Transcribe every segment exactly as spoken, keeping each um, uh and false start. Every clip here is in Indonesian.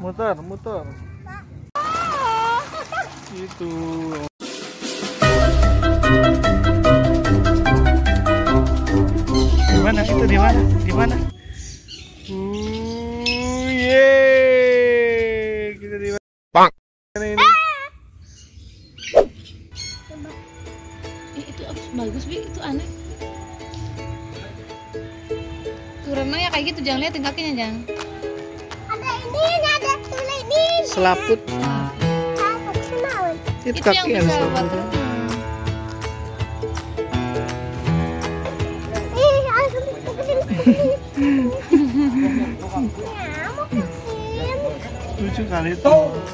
Muter, muter. Itu. Di mana? Itu di mana? Di mana? Uh, yeay. Kita di mana? Bang. Ini. Itu bagus, Bi. Itu aneh. Tuh renang ya kayak gitu, jangan liatin kakinya, jangan. Ada ini, ada tulis ini. Selaput. Nah, Itu, itu kaki yang yang bisa selaput. buat renang. Ih, langsung kesini, kesini. Ya, mau kesini. Lucu kali itu.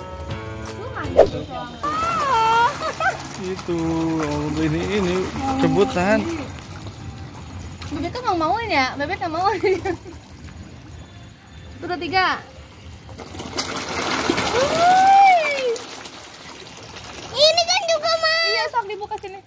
Itu oh, ini ini rebutan. Bebek kan nggak mauin ya, bebek nggak mau. Udah tiga. Ini kan juga mau. Iya, sok dibuka sini.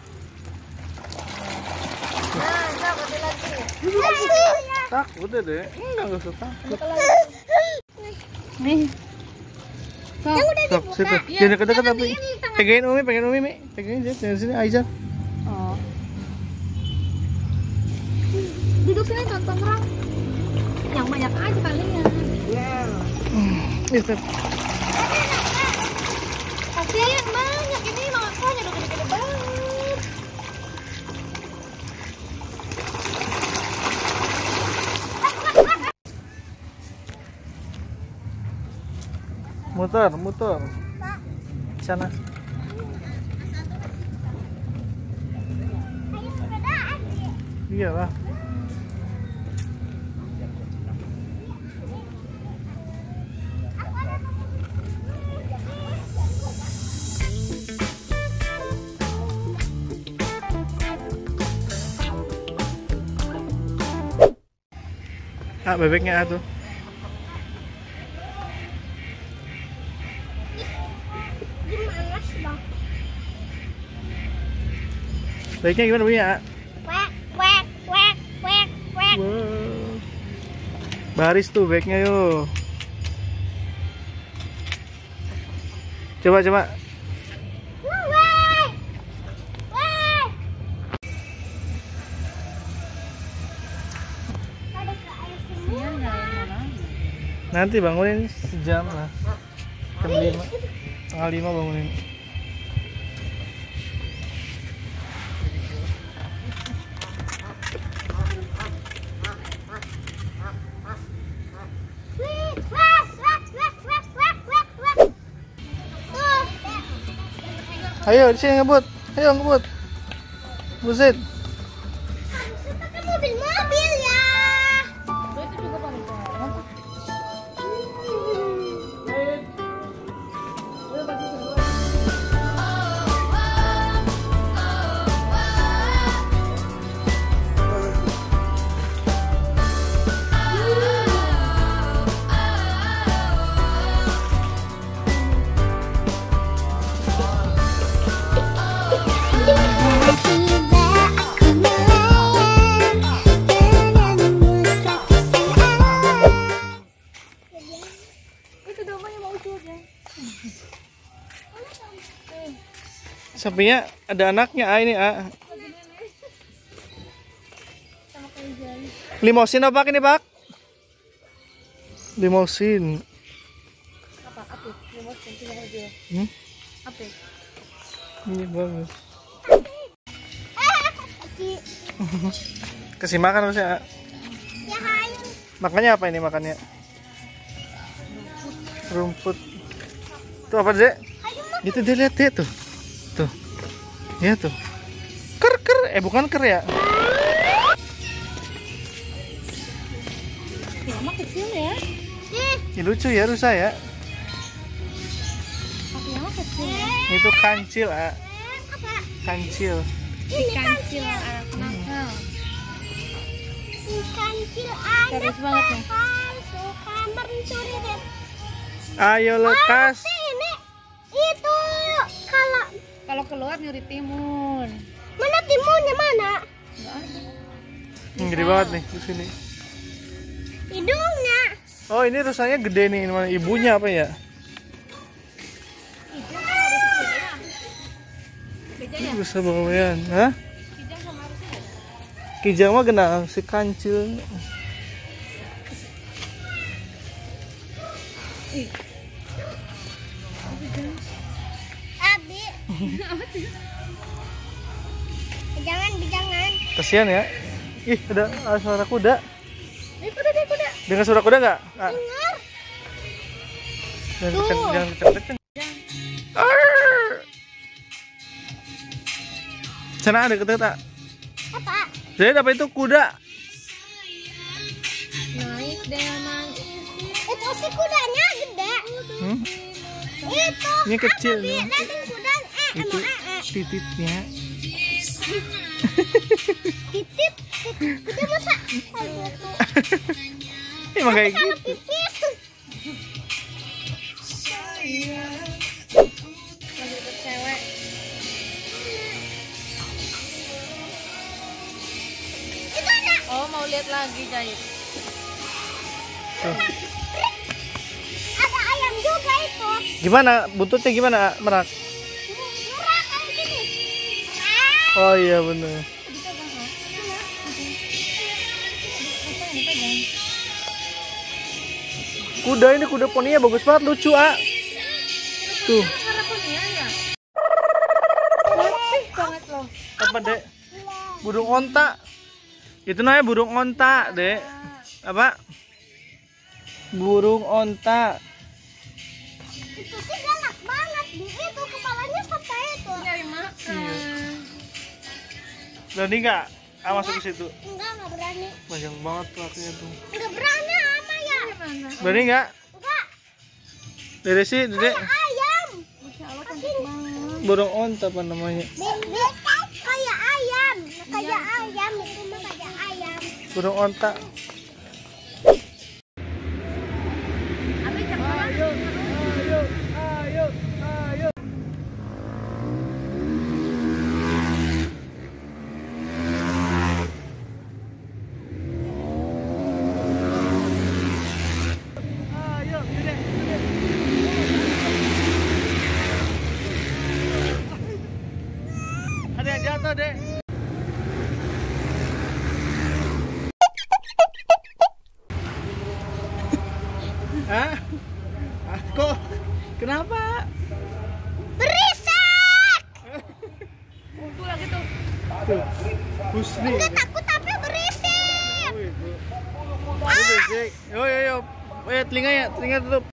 Nah, sok ambil lagi. Takut deh, enggak nggak usah takut. Nih. Sok. Sok situ, Iya, jangan dekat-dekat jangan tapi. di ini, tangan. Pegangin Umi, pegangin Umi, Mi. Pegangin aja dari sini Aisyah. Oh. Duduk sini tonton orang. Yang banyak aja kalian. Itu. Kasihan banyak ini makanya udah gede-gede banget. Muter, muter. Sana. Iya lah. Ah, bebeknya tuh. Gimana sih, Bang? Bebeknya gimana Bu ya? Wek, wek, wek, wek, wek. Wow. Baris tuh bebeknya yo. Coba coba. Wek, wek. Ada ke air sini. Iya, nyalain mana? Nanti bangunin sejam lah. Jam lima. Tengah lima bangunin. Wek, wek, wek, wek, wek, wek, wek, wek. Tuh. Ayo di sini ngebut. Ayo ngebut. Buset. Harusnya pakai mobil-mobil ya. Tuh, itu juga paling keren. Tiba aku melayang denganmu lapisan alam. Itu domanya mau ucur ya. Sapinya ada anaknya ah ini ah. Sama kayak jari. Limosin apa ini Pak? Limosin. Apa? Apa? Limosin tinggal aja. Hmm? Apa? Ini bagus. Ki, Kasih makan harusnya. Ah. ya hayu. Makannya apa ini makannya? Rumput. Tuh apa Dek? Itu dia lihat deh tuh. Tuh. Ya tuh. Ker ker eh bukan ker ya. Mama kecil ya. Ini lucu ya rusa ya. Kaki mama kecil. Itu kancil ah. Apa? Kancil. Ini Kancil anak nakal. kancil ada. Serius banget nih. Suka mencuri deh. Ayo lekas. Ini itu kalau Kalau keluar nyuri timun. mana timunnya mana? Enggak ada. Hmm, gede banget nih di sini. Hidungnya. Oh, ini rusanya gede nih, mana ibunya apa ya? Ini rusa bawean, hah? Kijang mah genang si kancil. Abi. Jangan, jangan. Kasihan ya. Ih, ada, ada suara kuda. Ini kuda deh kuda. Dengar suara kuda nggak? Ah. Dengar. Jangan Tuh. kenceng, jangan kenceng-kenceng. Arr. Sana ada deket tak? Apa? Jadi apa itu kuda? Naik dengan Itu si kudanya gede. Hmm? Itu. Ini kecil. Apa, Bi? Liatin kuda. Eh, Itu emang eh, eh. tititnya. Titip. Kuda masa? Kayak gitu. Emang kayak Kalau gitu. pipis. lagi ke cewek. Itu ada. Oh mau lihat lagi jahit. Tuh. Ada ayam juga itu. Gimana? Buntutnya gimana, Merak? Murah kayak gini. Ah. Oh iya bener. Kuda ini kuda poninya bagus banget, lucu ah. Tuh. Harapannya ya. Rapih banget loh. Apa dek? Burung onta. Itu namanya burung onta dek. Apa? Burung onta. Itu sih galak banget. Di itu kepalanya sampai itu. Nyari makan. Berani nggak? Ah masuk ke situ. Enggak, enggak berani. Panjang banget lakunya tuh. Enggak berani ama ya. Mana? Berani nggak? Enggak. Dede sih, dede. Ayam. Masya Allah cantik banget. Burung onta apa namanya? Bebe kayak ayam. Kayak ayam itu mah kayak ayam. Burung onta. Abi cakap. Ayo, ayo, ayo, ayo. Ayo, dede, dede. Ada yang jatuh, dek. Hah? Ah, kok? Kenapa? Berisik. Kumpul lagi tuh. Tuh, Husni. Enggak takut tapi berisik. Oh, itu. Berisik. Yo, yo, yo. Oh ya, telinga ya, telinga tutup.